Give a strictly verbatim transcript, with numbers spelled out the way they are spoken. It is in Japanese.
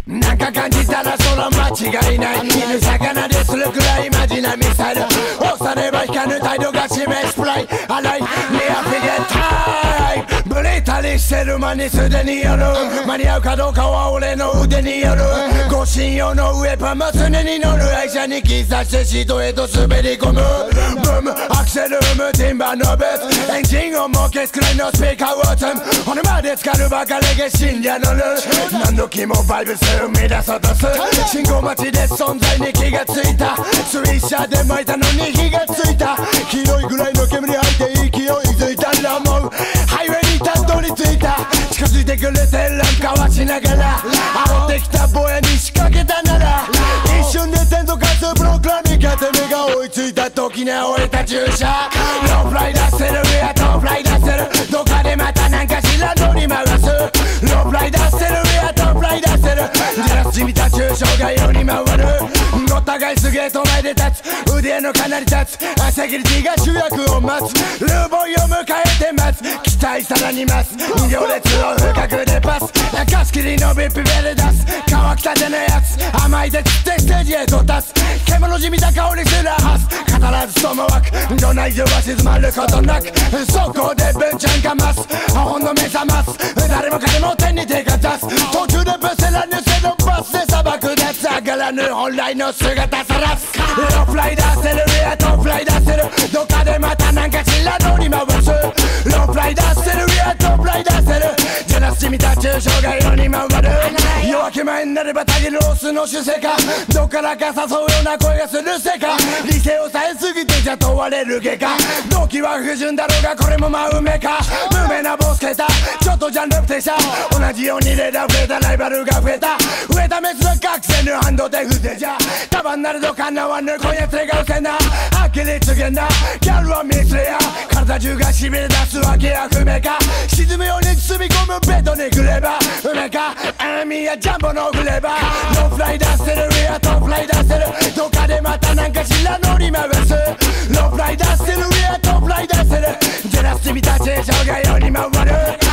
なんか感じたらそら間違いない。犬魚でするくらいマジなミサイル。押されば引かぬ態度が示すプライ。洗いニアフィゲタイム。ブレたりしてる間にすでによる。間に合うかどうかは俺の腕による。護身用のウェポンも常に乗る。愛車にキスしてシートへと滑り込む。ブームアクセル踏むティンバーのブーツ。エンジン音も消すくらいのスピーカーを積む。骨まで浸かるバカレゲ信者のルール。何度気もバイブス生み出そうとする。信号待ちで存在に気がついた。スイッシャーで巻いたのに火がついた。広いぐらいの煙吐いて勢いづいたらもうハイウェイにたどり着いた。近づいてくれてランかわしながら煽ってきた坊やに仕掛けたなら一瞬で天と勝つプロクラミ勝て目が追いついた時には俺た注射。ローフライ出せるウェアトーフライ出せる。どっかでまたなんかしら乗り回す。ローフライ出せるウェアトーフライ出せる。ジェラスじみた抽象が世に回る。お互いすげえと前で立つ腕のかなり立つ。セキュリティが主役を待つ。ルーボーイを迎えて待つ。期待さらにます行列を深くでパス。貸し切りのビップベル出す。乾きたてのやつ甘いでつってステージへと立つ。獣じみた香りすら発す。語らずとも湧くどない情は静まることなくそこで文ちゃんかます。ほんの目覚ます誰も彼も手に手が出す。途中でブセラヌセのバスで砂漠で上がらぬ本来の姿さらす。ローフライ出せるウェアトーフライ出せる。どっかでまたなんかしら乗り回す。ローフライ出せるウェアトーフライ出せる。ジェラスじみた抽象が色に回る。夜明け前になればたぎるオスの主世か。どっからか誘うような声がするせか。理性を抑えすぎてじゃ問われる外科。動機は不純だろうがこれも真埋めか。無名なボスケタちょっとジャンル不定者。同じようにレーダー増えたライバルが増えた。増えたメスの覚醒ぬハンドで不正じゃ。束になるとかなわぬ今夜連れがうせな。はっきり告げんなギャルはミスレア。体中がしびれ出すわけや不明か。沈むように包み込むベッドにくれば梅かアーミーやジャンボのフレーバー。ローフライ出せるウェアトーフライ出せる。どっかでまたなんかしら乗り回す。ローフライ出せるウェアトーフライ出せる。ジェラスじみた抽象が世に回る。